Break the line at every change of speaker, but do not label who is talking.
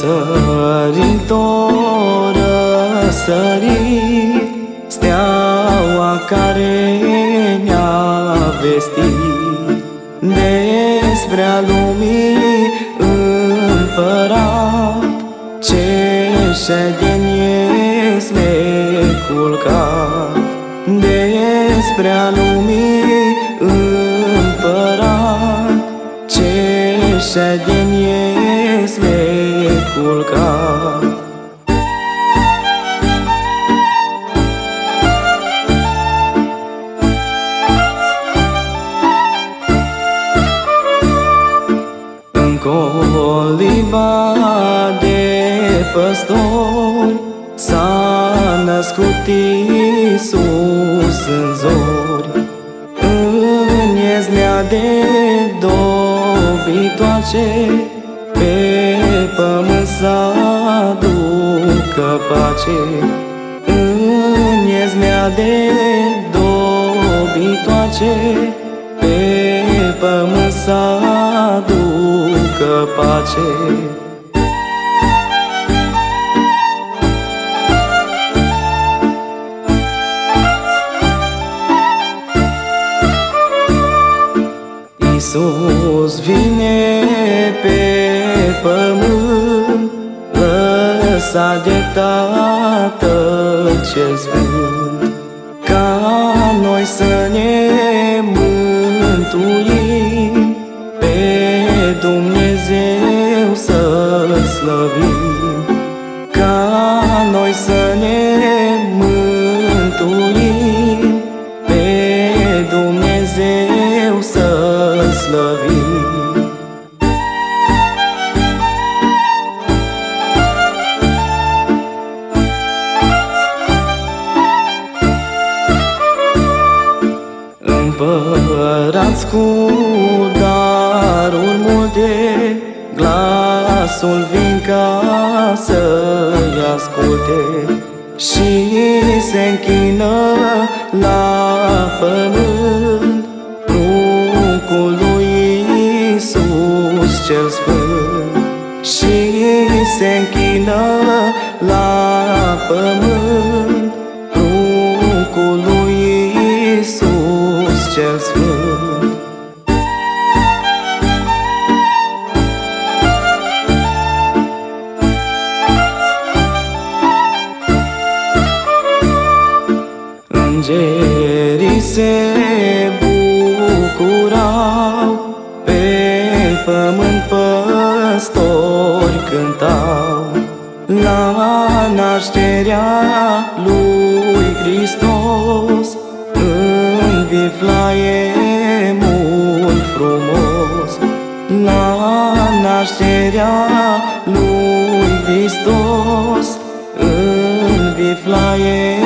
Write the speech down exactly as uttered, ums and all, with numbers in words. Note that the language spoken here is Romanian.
Răsăritor, răsărit, steaua care ne-a vestit despre-a lumii împărat, ce ședenie culcat. Despre-a lumii împărat, ce ședenie culcat. În coliba de păstori s-a născut Iisus în zori, în iezlea de dobitoace, pe pământ să aducă pace. În iezlea de dobitoace, pe pământ să aducă pace. Iisus vine pe pământ, lăsat de Tatăl cel Sfânt, ca noi să ne mântuim, pe Dumnezeu să-L slăvim. Ca noi să ne mântuim, pe Dumnezeu să-L slăvim. Împărați cu daruri multe, glasul vin ca să-i asculte, și se închină la pământ pruncul lui Iisus cel Sfânt. Și se închină la pământ pruncul lui Iisus cel Sfânt. Îngerii se bucurau, pe pământ păstori cântau, la nașterea lui Hristos, în Viflaemul frumos. La nașterea lui Hristos, în Viflaemul